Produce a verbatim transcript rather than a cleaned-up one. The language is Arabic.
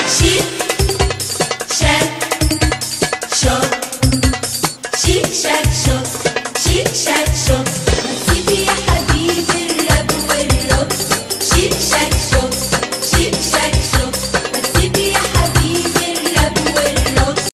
شيك شاك شو، شيك شاك شو، شيك شاك شو. سيبي يا حبيبي الراب والروك، شيك شاك شو، شيك شاك